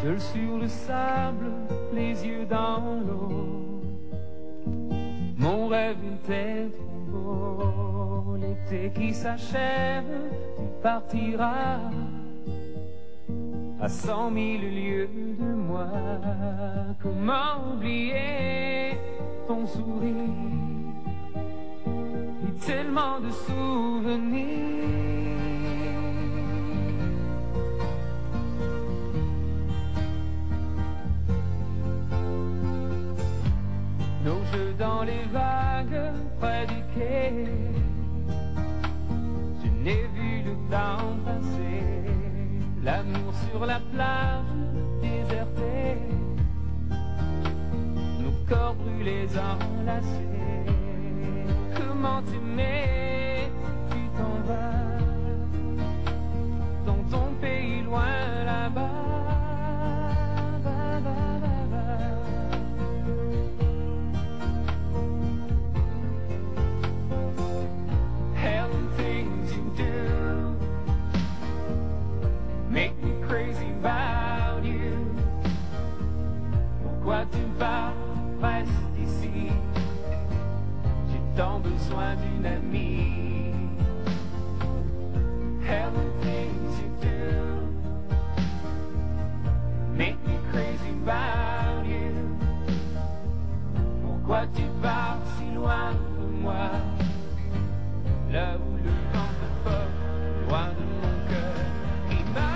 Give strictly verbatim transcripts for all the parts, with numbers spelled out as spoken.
Seul sur le sable, les yeux dans l'eau, mon rêve était trop beau. L'été qui s'achève, tu partiras à cent mille lieues de moi. Comment oublier ton sourire et tellement de souvenirs. Nos jeux dans les vagues près du quai, je n'ai vu le temps passer. L'amour sur la plage désertée, nos corps brûlés enlacés. Comment t'aimer si tu t'en vas dans ton pays loin là-bas. Make me crazy about you. Pourquoi tu pars, reste ici. J'ai tant besoin d'une amie. Hell the things you do make me crazy about you. Pourquoi tu pars si loin de moi, là où le vent te porte, loin de mon cœur qui bat.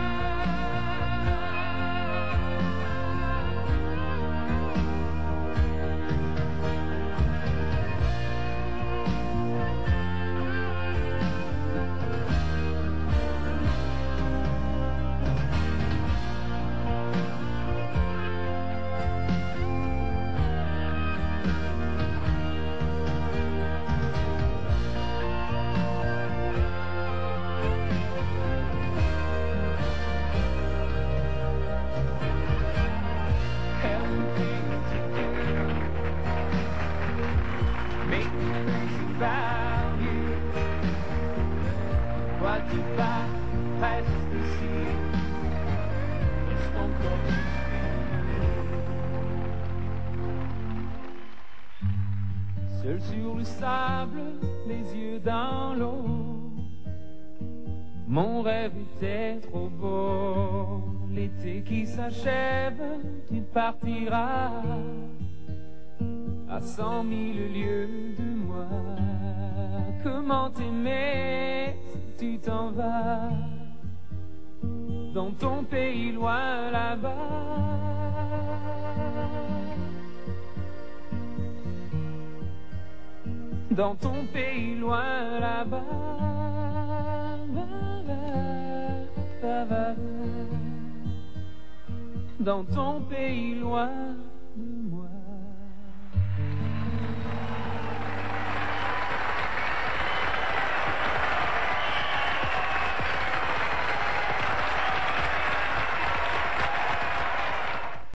Pourquoi tu pars, reste ici, reste encore ici. Seul sur le sable, les yeux dans l'eau, mon rêve était trop beau. L'été qui s'achève, tu partiras à cent mille lieues de moi. Comment t'aimer si tu t'en vas dans ton pays loin là-bas. Dans ton pays loin là-bas. Dans ton pays loin